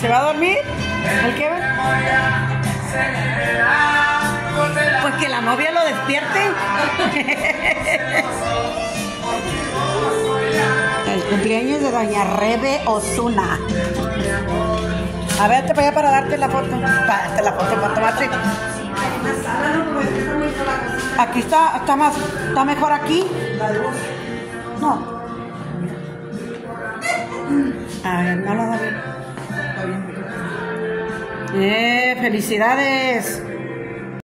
¿Se va a dormir? ¿El qué? Pues que la novia lo despierte. El cumpleaños de doña Rebe Osuna. A ver, te voy a para darte la foto. Para darte la foto, para tomarte. Aquí está mejor aquí. No. A ver, no lo da bien. ¡Felicidades!